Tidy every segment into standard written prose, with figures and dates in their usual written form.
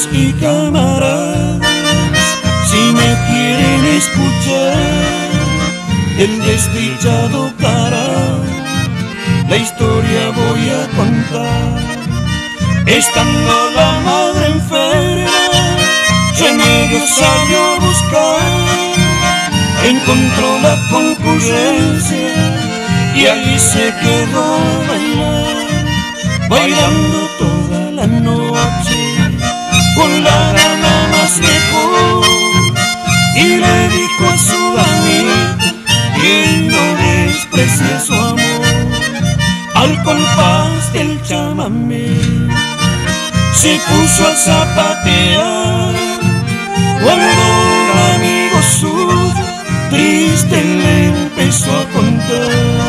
amigos y camaradas, si me quieren escuchar, el desdichado cara, la historia voy a contar. Estando la madre enferma, remedios salió a buscar, encontró la concurrencia y allí se quedó a bailar, bailando toda la noche con la dama más mejor, y le dijo a su damita que no desprecie su amor. Al compás del chamamé se puso a zapatear, cuando un amigo suyo triste le empezó a contar.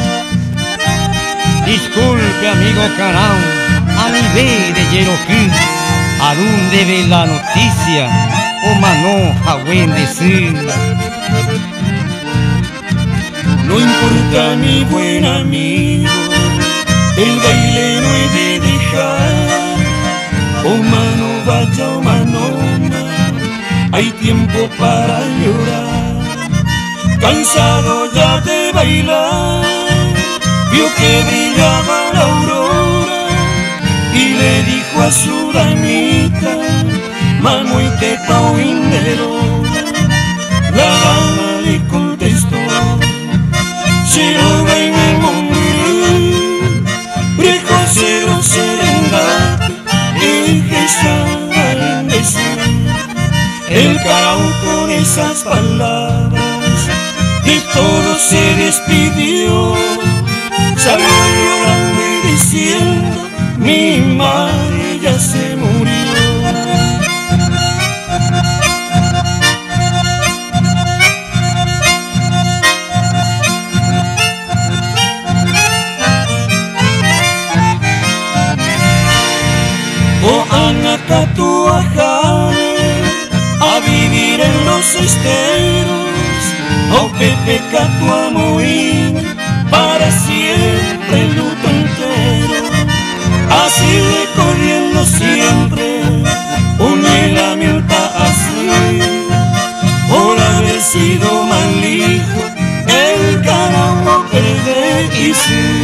Disculpe amigo Carao, a nivel de Yeroquí, ¿a dónde ve la noticia? O mano a buen decir. No importa mi buen amigo, el baile no he de dejar. Oh mano vaya, oh mano, hay tiempo para llorar. Cansado ya de bailar, vio que brillaba la aurora y le dijo a su damita, mano y teta o indero. La dama le contestó, cero baile morir, brejo cero serendate, y que ya decir. El Carao con esas palabras de todo se despidió, salió llorando y diciendo, mi madre ya se murió. Oh Anacatuajane, a vivir en los esteros, oh Pepe Catuamoín, para siempre el luto entero. Así recorriendo siempre, une la milpa así, por haber sido mal hijo, el Carao no perder y sí.